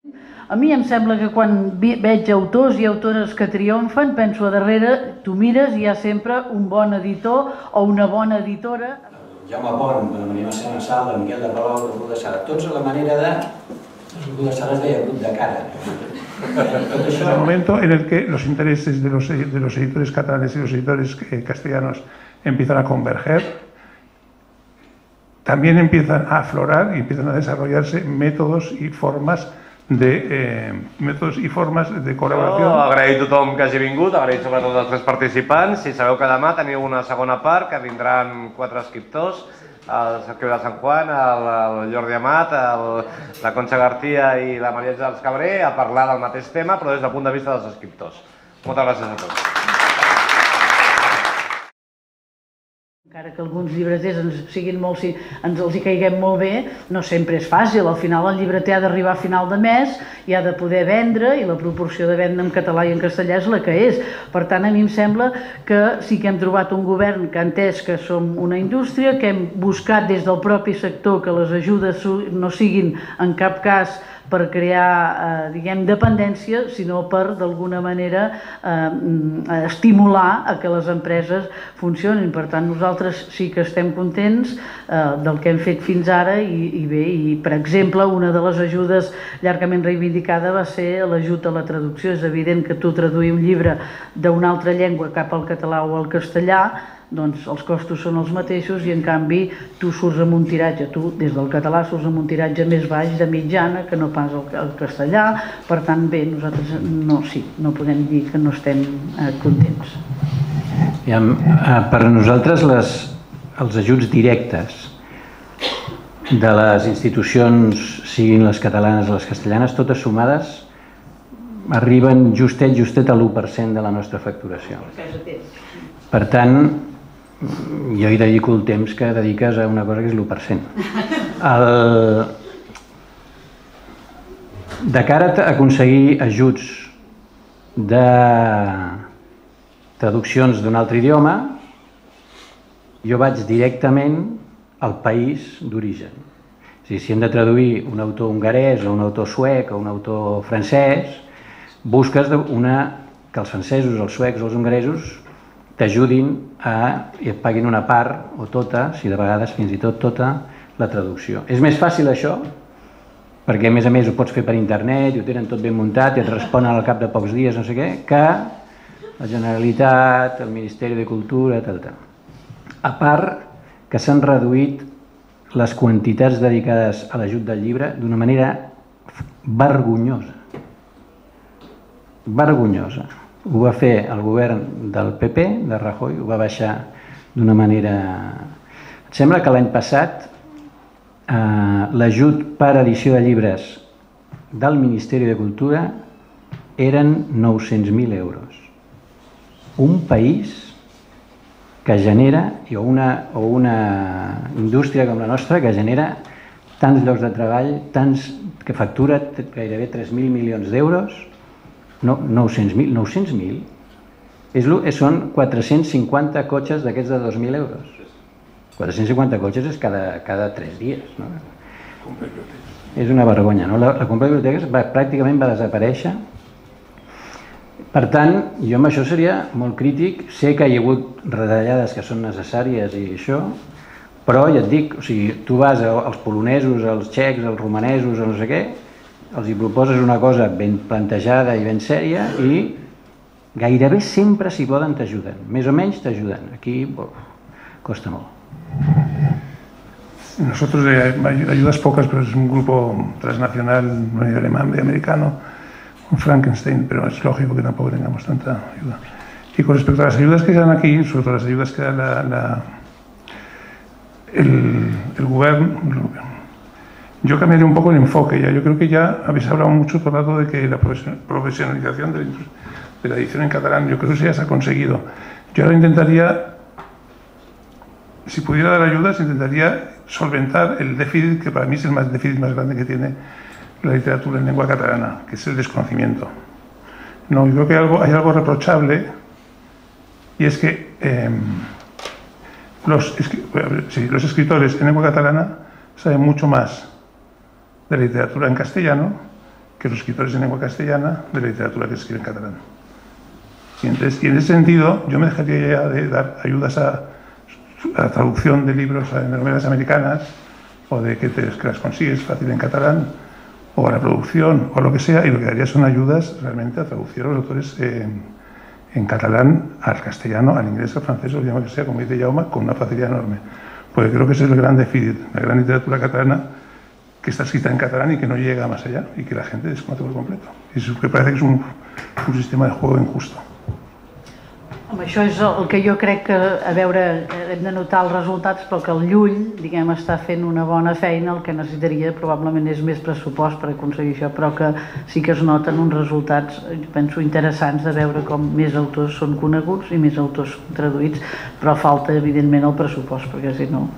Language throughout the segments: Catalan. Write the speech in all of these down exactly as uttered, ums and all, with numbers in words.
A mi em sembla que quan veig autors i autores que triomfen, penso a darrere, tu mires i hi ha sempre un bon editor o una bona editora. Jaume Pont, Maria Mercè Massal, Miquel de Palou, el Grup de Sala, tots a la manera de... El Grup de Sala es deia Grup de Cara. Es el momento en el que los intereses de los, de los editores catalanes y los editores castellanos empiezan a converger, también empiezan a aflorar y empiezan a desarrollarse métodos y formas de eh, métodos i formes de col·laboració. No, agrair a tothom que hagi vingut, agrair sobretot als tres participants. Si sabeu que demà teniu una segona part, que vindran quatre escriptors, el Sergio de Sant Juan, el, el Jordi Amat, el, la Concha García i la Maria Àngels Cabré, a parlar del mateix tema, però des del punt de vista dels escriptors. Moltes gràcies a tots. Encara que alguns llibreters ens siguin molt, si ens els hi caiguem molt bé, no sempre és fàcil. Al final el llibreter ha d'arribar a final de mes i ha de poder vendre, i la proporció de venda en català i en castellà és la que és. Per tant, a mi em sembla que sí que hem trobat un govern que ha entès que som una indústria, que hem buscat des del propi sector que les ajudes no siguin en cap cas per crear, eh, diguem, dependència, sinó per, d'alguna manera, eh, estimular a que les empreses funcionin. Per tant, nosaltres sí que estem contents eh, del que hem fet fins ara i, i bé, i per exemple, una de les ajudes llargament reivindicada va ser l'ajut a la traducció. És evident que tu traduir un llibre d'una altra llengua cap al català o al castellà, doncs els costos són els mateixos i en canvi tu surts amb un tiratge, tu des del català surts amb un tiratge més baix de mitjana que no pas el castellà. Per tant, bé, nosaltres no, sí, no podem dir que no estem eh, contents. Ja, per nosaltres les, els ajuts directes de les institucions, siguin les catalanes o les castellanes, totes sumades arriben justet, justet a l'u per cent de la nostra facturació. Per tant, jo hi dedico el temps que dediques a una cosa que és l'u per cent. El... De cara a aconseguir ajuts de traduccions d'un altre idioma, jo vaig directament al país d'origen. És a dir, si hem de traduir un autor hongarès o un autor suec o un autor francès, busques una, que els francesos, els suecs o els hongaresos t'ajudin a, i et paguin una part o tota, si de vegades fins i tot tota, la traducció. És més fàcil això, perquè a més a més ho pots fer per internet i ho tenen tot ben muntat i et responen al cap de pocs dies, no sé què, que la Generalitat, el Ministeri de Cultura, tal, tal. A part que s'han reduït les quantitats dedicades a l'ajut del llibre d'una manera vergonyosa. Vergonyosa. Ho va fer el govern del P P, de Rajoy, ho va baixar d'una manera... Em sembla que l'any passat eh, l'ajut per edició de llibres del Ministeri de Cultura eren nou-cents mil euros. Un país que genera, o una, o una indústria com la nostra, que genera tants llocs de treball, tants, que factura gairebé tres mil milions d'euros, no, nou-cents mil, nou-cents mil, és, són quatre-cents cinquanta cotxes d'aquests de dos mil euros. quatre-cents cinquanta cotxes és cada, cada tres dies. No? És una vergonya. No? La, la compra de biblioteques va, pràcticament va desaparèixer. Per tant, jo amb això seria molt crític. Sé que hi ha hagut retallades que són necessàries i això, però ja et dic, o sigui, tu vas als polonesos, als txecs, als romanesos, a no sé què, els hi proposes una cosa ben plantejada i ben sèria i gairebé sempre, si poden, t'ajuden. Més o menys t'ajuden. Aquí costa molt. Nosotros eh, ayudas pocas, pero es un grupo transnacional, medio alemán, medio americano, un Frankenstein, pero es lógico que tampoco tengamos tanta ayuda. Y con respecto a las ayudas que dan aquí, sobre todo las ayudas que da la, la, el, el gobierno, yo cambiaría un poco el enfoque ya. Yo creo que ya habéis hablado mucho por el lado de que la profesionalización de la, de la edición en catalán, yo creo que eso ya se ha conseguido. Yo ahora intentaría, si pudiera dar ayudas, intentaría solventar el déficit, que para mí es el más, déficit más grande que tiene la literatura en lengua catalana, que es el desconocimiento. No, yo creo que hay algo, hay algo reprochable, y es que eh, los, sí, los escritores en lengua catalana saben mucho más de la literatura en castellano que los escritores en lengua castellana de la literatura que se escribe en catalán. Y, entonces, y en ese sentido, yo me dejaría ya de dar ayudas a, a la traducción de libros de novelas americanas, o de que, te, que las consigues fácil en catalán, o a la producción, o lo que sea, y lo que daría son ayudas realmente a traducir a los autores eh, en catalán, al castellano, al inglés, al francés, o lo que sea, como dice Jaume, con una facilidad enorme. Porque creo que ese es el gran déficit, la gran literatura catalana, que está escrita en catalán y que no llega más allá, y que la gente desconoce por completo. Y eso que parece que es un, un sistema de juego injusto. Home, això és el que jo crec que, a veure, hem de notar els resultats, però que el Llull, diguem, està fent una bona feina. El que necessitaria probablement és més pressupost per aconseguir això, però que sí que es noten uns resultats, penso, interessants de veure com més autors són coneguts i més autors traduïts, però falta, evidentment, el pressupost, perquè si no...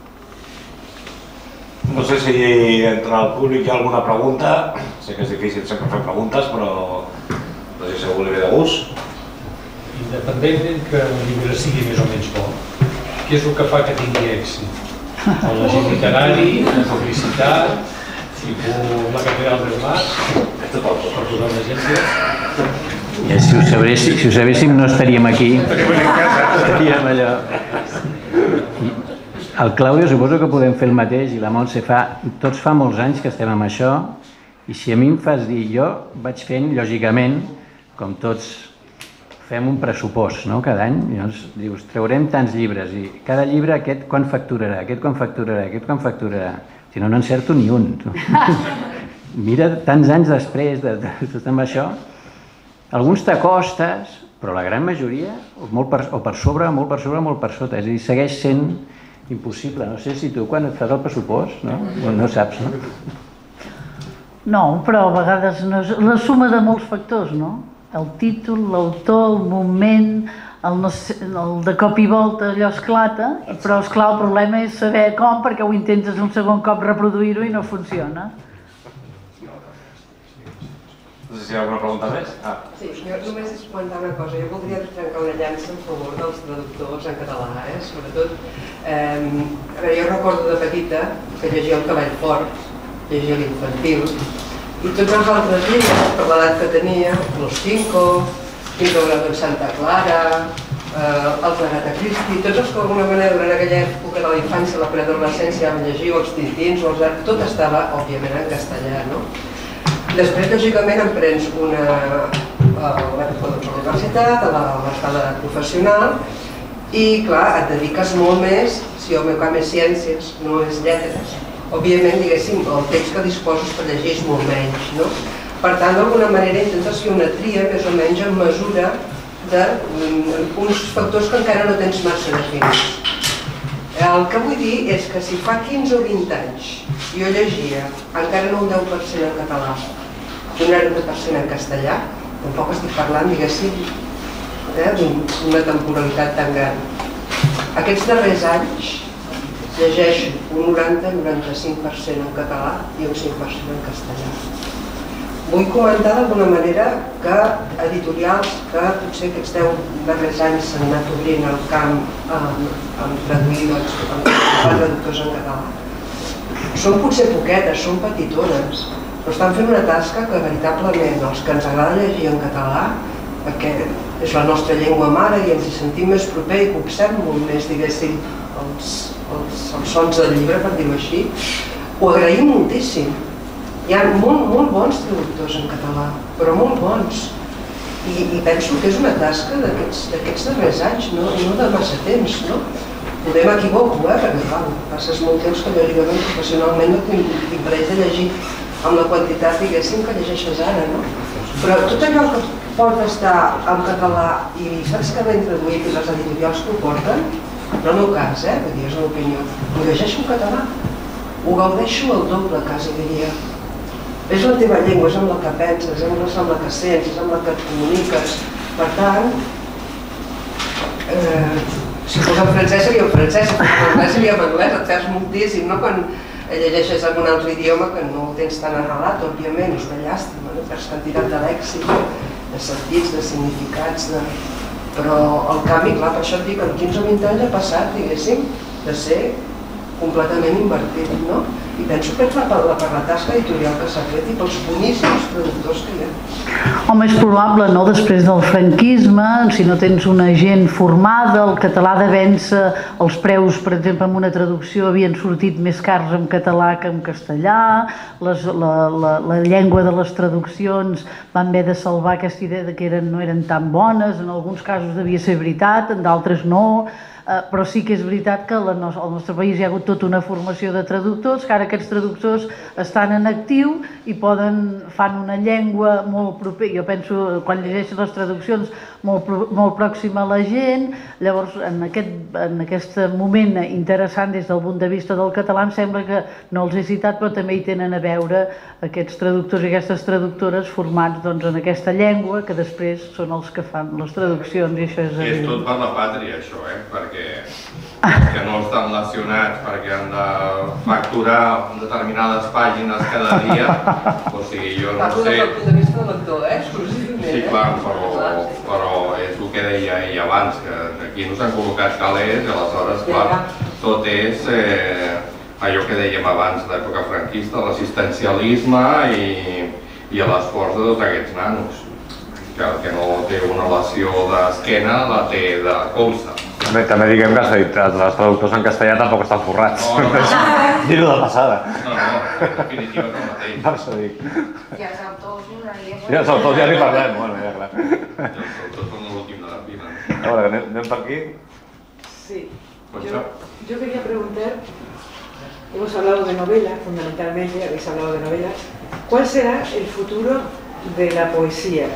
No sé si entre el públic hi ha alguna pregunta. Sé que és difícil sempre fer preguntes, però no sé si algú li ve de gust. Independentment que el llibre sigui més o menys bo, què és el que fa que tingui èxit? El llegit literari, la publicitat, tipus la catedral del Mar, per posar un exemple. Ja, si, ho sabéssim, si ho sabéssim no estaríem aquí, estaríem allò. I el Claudio suposo que podem fer el mateix, i la Montse fa, tots fa molts anys que estem amb això, i si a mi em fas dir, jo vaig fent, lògicament, com tots fem un pressupost, no?, cada any, llavors dius, traurem tants llibres, i cada llibre aquest quan facturarà, aquest quan facturarà, aquest quan facturarà, si no, no encerto ni un. Mira, tants anys després d'estar amb això, alguns t'acostes, però la gran majoria, o, molt per, o per sobre, molt per sobre, molt per sota, és a dir, segueix sent impossible. No sé si tu quan et fas el pressupost, no, no saps, no? No, però a vegades no és la suma de molts factors, no? El títol, l'autor, el moment, el, no sé, el de cop i volta allò esclata, però esclar, el problema és saber com, perquè ho intentes un segon cop reproduir-ho i no funciona. No sé si hi ha alguna pregunta més. Ah. Sí, jo només és comentar una cosa. Jo voldria trencar una llança en favor dels traductors en català, eh? Sobretot, eh, a veure, jo recordo de petita que llegia El cavall fort, llegia l'Infantil, i tots els altres llibres, per l'edat que tenia, Los Cinco, Quinto Santa Clara, eh, els d'Agatha Christie, tots els que d'alguna manera durant aquella època de la infància, la preadolescència, vam llegir, els Tintins, els... tot estava, òbviament, en castellà, no? Després, lògicament, em prens una a l'època de la universitat, a l'estada professional, i, clar, et dediques molt més, si el meu camp és ciències, no és lletres, òbviament, diguéssim, el text que disposes per llegir és molt menys, no? Per tant, d'alguna manera intentes fer una tria més o menys en mesura d'uns factors que encara no tens massa definits. El que vull dir és que si fa quinze o vint anys jo llegia encara no un deu per cent en català i un noranta per cent en castellà, tampoc estic parlant, diguéssim, d'una temporalitat tan gran. Aquests darrers anys llegeixo un noranta a noranta-cinc per cent en català i un cinc per cent en castellà. Vull comentar d'alguna manera que editorials que potser aquests deu darrers anys s'han anat obrint el camp amb traduir traductors en català. Són potser poquetes, són petitones, però estan fent una tasca que veritablement els que ens agrada llegir en català, perquè és la nostra llengua mare i ens hi sentim més proper i copsem molt més, diguéssim, els, els, els sons del llibre, per dir-ho així, ho agraïm moltíssim. Hi ha molt, molt bons traductors en català, però molt bons. I, i penso que és una tasca d'aquests darrers anys, no, no de massa temps, no? Podem equivoco, eh? Perquè clar, passes molt temps que lògicament professionalment no tinc, tinc parells de llegir amb la quantitat, diguéssim, que llegeixes ara, no? Però tot allò que pot estar en català i saps que ben traduït i les editorials que ho porten, no en el meu cas, eh? Vull dir, és una opinió, ho llegeixo en català, ho gaudeixo el doble, quasi diria. És la teva llengua, és amb la que penses, és amb la que sents, és amb la que et comuniques. Per tant, eh, si fos en francès seria en francès, si fos en anglès seria en anglès, et perds moltíssim, no? Quan llegeixes en un altre idioma que no ho tens tan arrelat, òbviament, és una llàstima, no? Perds quantitat de lèxic, de sentits, de significats, de... però el canvi, clar, per això et dic, en quinze o vint anys ha passat, diguéssim, de ser completament invertit, no? i penso que és per la tasca editorial que s'ha fet i pels boníssims traductors que hi ha. Home, és probable, no? Després del franquisme, si no tens una gent formada, el català de vèncer, els preus, per exemple, en una traducció havien sortit més cars en català que en castellà, les, la, la, la llengua de les traduccions van haver de salvar aquesta idea de que eren, no eren tan bones, en alguns casos devia ser veritat, en d'altres no, Uh, però sí que és veritat que al no nostre país hi ha hagut tota una formació de traductors, que ara aquests traductors estan en actiu i poden, fan una llengua molt propera, jo penso, quan llegeixes les traduccions, molt, molt pròxima a la gent. Llavors, en aquest, en aquest moment interessant des del punt de vista del català, em sembla que no els he citat, però també hi tenen a veure aquests traductors i aquestes traductores formats doncs, en aquesta llengua, que després són els que fan les traduccions, i això és evident. I és tot per la pàtria, això, eh? Perquè que no estan lesionats perquè han de facturar determinades pàgines cada dia, o sigui, jo no sé... Des del punt de vista de lector, eh? Exclusivament. Sí, clar, però, però és el que deia ell abans, que aquí no s'han col·locat calés i aleshores, clar, tot és eh, allò que dèiem abans, l'època franquista, l'assistencialisme i, i l'esforç de tots aquests nanos, que el que no té una lesió d'esquena la té de colze. També, també diguem que els traductors en castellà tampoc estan forrats. No, no, no. Dir-ho de passada. No, no, en definitiva és el mateix. Per això dic. I els autors donaria... I els autors ja n'hi parlem, bueno, ja clar. I els autors són l'últim de la fila. A veure, anem, anem per aquí. Sí, yo, yo quería preguntar, hemos hablado de novela, fundamentalmente, habéis hablado de novelas, ¿cuál será el futuro de la poesía?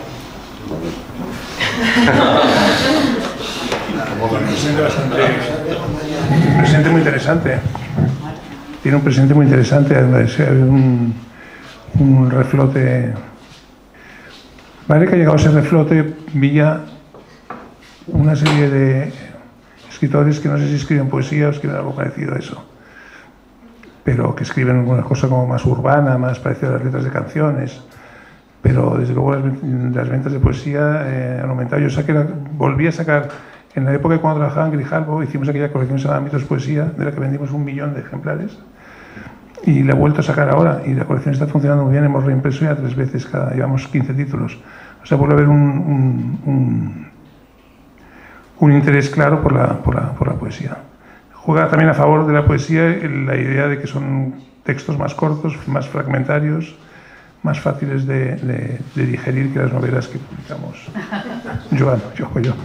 Un presente bastante, un presente muy interesante. Tiene un presente muy interesante, un, un reflote. Vale, que ha llegado a ese reflote vía una serie de escritores que no sé si escriben poesía o escriben algo parecido a eso, pero que escriben una cosa como más urbana, más parecida a las letras de canciones. Pero desde luego las, las ventas de poesía eh, han aumentado. Yo saqué la, volví a sacar, en la época cuando trabajaba en Grijalbo, hicimos aquella colección que se llama Mitos Poesía, de la que vendimos un millón de ejemplares, y la he vuelto a sacar ahora, y la colección está funcionando muy bien, hemos reimpreso ya tres veces, cada, llevamos quince títulos. O sea, vuelve a haber un, un, un, un interés claro por la, por, la, por la poesía. Juega también a favor de la poesía la idea de que son textos más cortos, más fragmentarios, más fáciles de, de, de digerir que las novelas que publicamos. Joan, yo hago yo.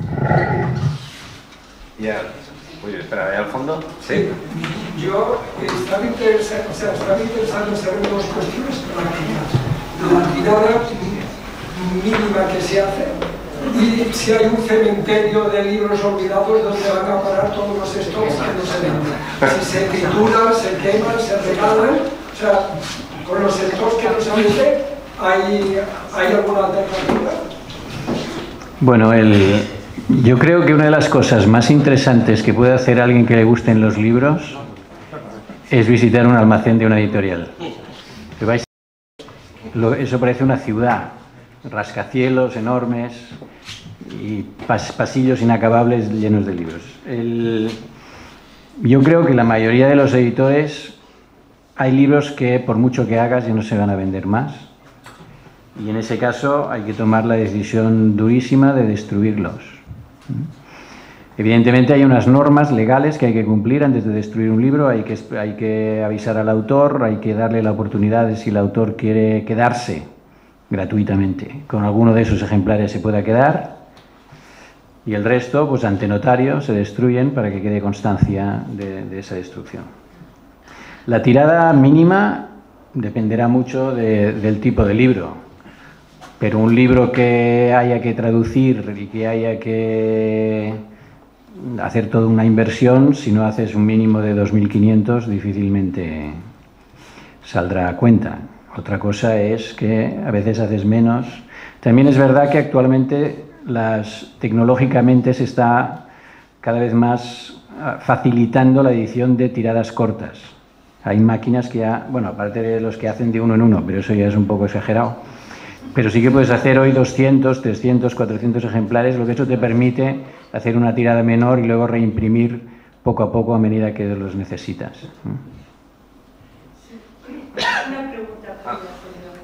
Ya, oye, espera, ¿ahí al fondo? Sí. Yo estaba interesado, o sea, estaba interesado en saber dos cuestiones prácticas. La tirada mínima que se hace y si hay un cementerio de libros olvidados donde van a parar todos los stocks que no se venden. Si se trituran, se queman, se regalan, o sea, con los sectores que no se venden, ¿hay, ¿hay alguna alternativa? Bueno, el, yo creo que una de las cosas más interesantes que puede hacer alguien que le gusten los libros es visitar un almacén de una editorial. Que vais, lo, eso parece una ciudad, rascacielos enormes y pas, pasillos inacabables llenos de libros. El, yo creo que la mayoría de los editores... Hay libros que por mucho que hagas ya no se van a vender más y en ese caso hay que tomar la decisión durísima de destruirlos. Evidentemente hay unas normas legales que hay que cumplir antes de destruir un libro, hay que, hay que avisar al autor, hay que darle la oportunidad de si el autor quiere quedarse gratuitamente. Con alguno de esos ejemplares se pueda quedar y el resto, pues ante notario, se destruyen para que quede constancia de, de esa destrucción. La tirada mínima dependerá mucho de, del tipo de libro, pero un libro que haya que traducir y que haya que hacer toda una inversión, si no haces un mínimo de dos mil quinientos, difícilmente saldrá a cuenta. Otra cosa es que a veces haces menos. También es verdad que actualmente las, tecnológicamente se está cada vez más facilitando la edición de tiradas cortas. Hay máquinas que ya, bueno, aparte de los que hacen de uno en uno, pero eso ya es un poco exagerado, pero sí que puedes hacer hoy doscientos, trescientos, cuatrocientos ejemplares, lo que eso te permite hacer una tirada menor y luego reimprimir poco a poco a medida que los necesitas. Una pregunta para la señora.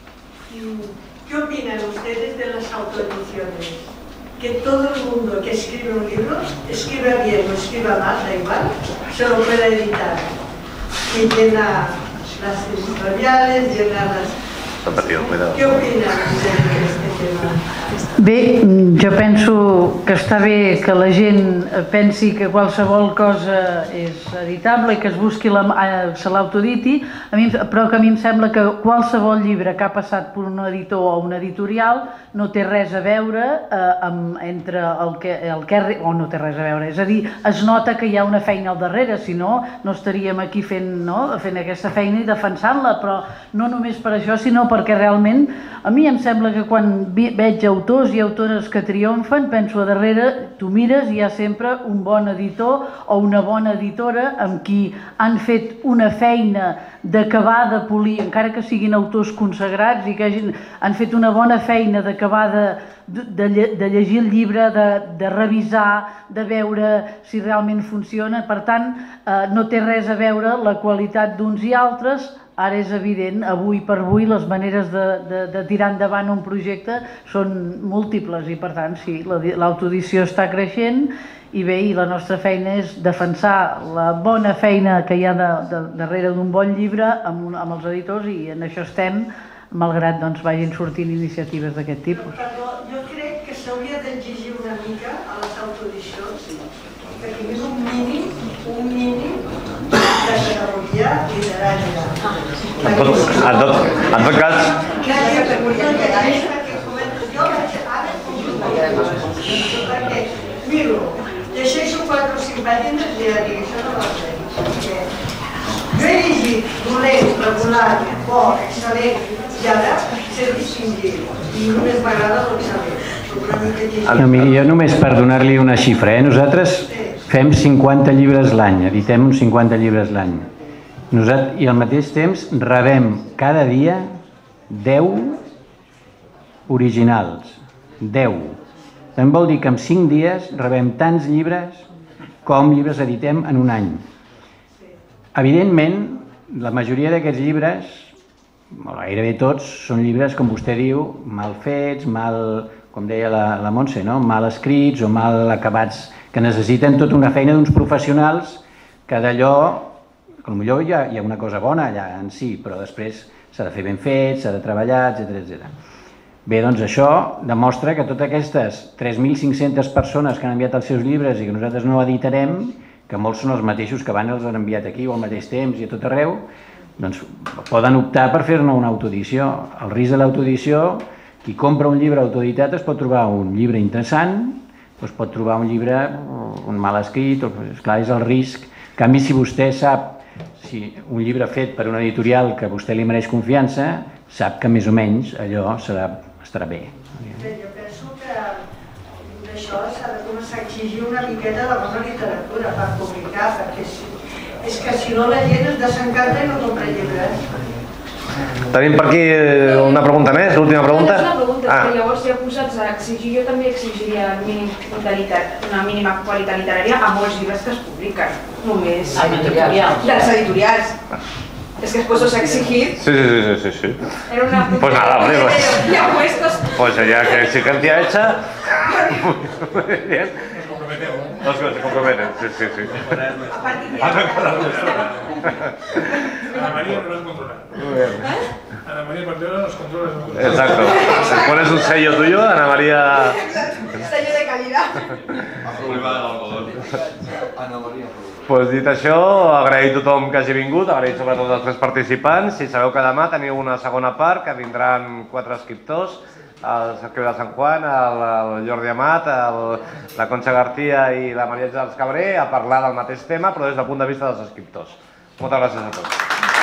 ¿Qué opinan ustedes de las autoediciones? Que todo el mundo que escribe un libro, escriba bien o escriba mal, da igual, se lo pueda editar. Y llena las editoriales, llena las... ¿Qué opinan ustedes de este tema? Bé, jo penso que està bé que la gent pensi que qualsevol cosa és editable i que es busqui, se l'autoditi, però que a mi em sembla que qualsevol llibre que ha passat per un editor o un editorial no té res a veure entre el que... o no té res a veure, és a dir, es nota que hi ha una feina al darrere, si no, no estaríem aquí fent aquesta feina i defensant-la, però no només per això, sinó perquè realment a mi em sembla que quan veig autors i autores que triomfen, penso a darrere, tu mires i hi ha sempre un bon editor o una bona editora amb qui han fet una feina d'acabar de polir, encara que siguin autors consagrats i que han fet una bona feina d'acabar de llegir el llibre, de revisar, de veure si realment funciona. Per tant, no té res a veure la qualitat d'uns i altres. Ara és evident, avui per avui, les maneres de tirar endavant un projecte són múltiples i, per tant, sí, l'autoedició està creixent i bé, i la nostra feina és defensar la bona feina que hi ha darrere d'un bon llibre amb els editors i en això estem, malgrat vagin sortint iniciatives d'aquest tipus. Perdó, jo crec que s'hauria d'exigir una mica a les autoedicions que tingués un mínim, un mínim de categoria literària. En tot cas... La categoria literària que comentes jo vaig ara consultar perquè miro, llegeixo quatre o cinc pàgines i ja dic, això no va fer. Jo he llegit dolent, regular, bo, excel·lent i ara sé distingir i només m'agrada l'excel·lent. Miri, jo només per donar-li una xifra, nosaltres fem cinquanta llibres l'any, editem uns cinquanta llibres l'any. I al mateix temps rebem cada dia deu originals. deu. També vol dir que en cinc dies rebem tants llibres com llibres editem en un any. Evidentment, la majoria d'aquests llibres, gairebé tots, són llibres, com vostè diu, mal fets, mal, com deia la Montse, mal escrits o mal acabats, que necessiten tota una feina d'uns professionals que d'allò, que potser hi ha una cosa bona allà en si, però després s'ha de fer ben fet, s'ha de treballar, etcètera. Bé, doncs això demostra que totes aquestes tres mil cinc-centes persones que han enviat els seus llibres i que nosaltres no editarem, que molts són els mateixos que van i els han enviat aquí o al mateix temps i a tot arreu, doncs poden optar per fer-ne una autoedició. El risc de l'autoedició, qui compra un llibre autoeditat es pot trobar un llibre interessant, es pot trobar un llibre mal escrit, esclar, és el risc. En canvi, si vostè sap, si un llibre fet per una editorial que a vostè li mereix confiança, sap que més o menys allò estarà bé. Jo penso que d'això s'ha de començar a exigir una miqueta de bona literatura per publicar, perquè és que si no la gent es desencanta i no compra llibres. Tenim per aquí una pregunta més, l'última pregunta. És una pregunta, però llavors si ja posats a exigir, jo també exigiria una mínima qualitat literària a molts llibres que es publiquen, només de les editorials. Es que después os ha exigido. Sí, sí, sí, sí. Era una... Pues nada, hombre, pues... Ya puestos... Pues ya que exigencia hecha... Muy bien. Nos comprometemos, ¿eh? Nos comprometen, sí, sí, sí. A partir de Ana María nos va a controlar. Muy bien. Ana María Partero nos controla. Exacto. Pones un sello tuyo, Ana María... Sello de calidad. Ana María. Pues dit això, agrair a tothom que hagi vingut, agrair sobretot als tres participants. Si sabeu que demà teniu una segona part, que vindran quatre escriptors, el Sergio de Sant Juan, el Jordi Amat, la Concha García i la Maria Àngels Cabré, a parlar del mateix tema, però des del punt de vista dels escriptors. Moltes gràcies a tots.